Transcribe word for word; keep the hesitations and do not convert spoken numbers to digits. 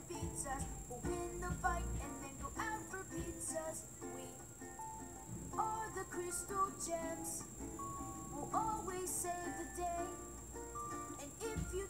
defeats us. We'll win the fight and then go out for pizzas. We are the Crystal Gems. We'll always save the day. And if you